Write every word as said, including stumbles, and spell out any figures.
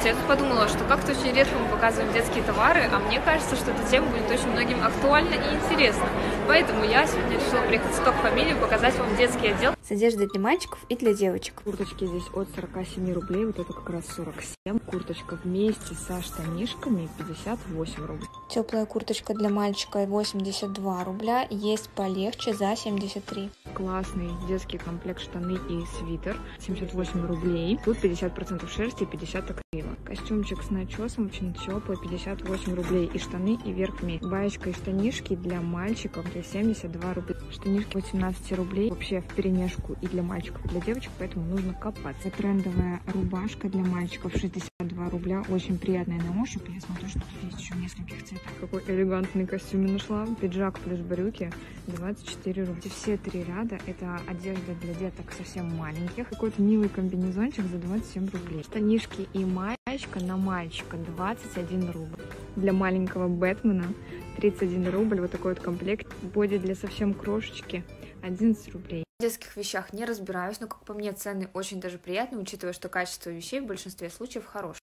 Слушайте, я тут подумала, что как-то очень редко мы показываем детские товары, а мне кажется, что эта тема будет очень многим актуальна и интересна. Поэтому я сегодня решила приехать в Stock Family показать вам детский отдел с одеждой для мальчиков и для девочек. Курточки здесь от сорока семи рублей, вот это как раз сорок семь. Курточка вместе со штанишками пятьдесят восемь рублей. Теплая курточка для мальчика восемьдесят два рубля, есть полегче за семьдесят три. Классный детский комплект штаны и свитер, семьдесят восемь рублей. Тут пятьдесят процентов шерсти и пятьдесят акрила. Костюмчик с начесом очень теплый, пятьдесят восемь рублей. И штаны, и верх вместе. Баечка и штанишки для мальчиков семьдесят два рубля. Штанишки восемнадцать рублей. Вообще в перемешку и для мальчиков, и для девочек, поэтому нужно копаться. Трендовая рубашка для мальчиков шестьдесят два рубля. Очень приятная на ощупь. Я смотрю, что тут есть еще в нескольких цветах. Какой элегантный костюм я нашла. Пиджак плюс брюки двадцать четыре рубля. Все три ряда это одежда для деток совсем маленьких. Какой-то милый комбинезончик за двадцать семь рублей. Штанишки и маечка на мальчика двадцать один рубль. Для маленького Бэтмена тридцать один рубль. Вот такой вот комплект. Боди для совсем крошечки одиннадцать рублей. В детских вещах не разбираюсь, но, как по мне, цены очень даже приятные, учитывая, что качество вещей в большинстве случаев хорошее.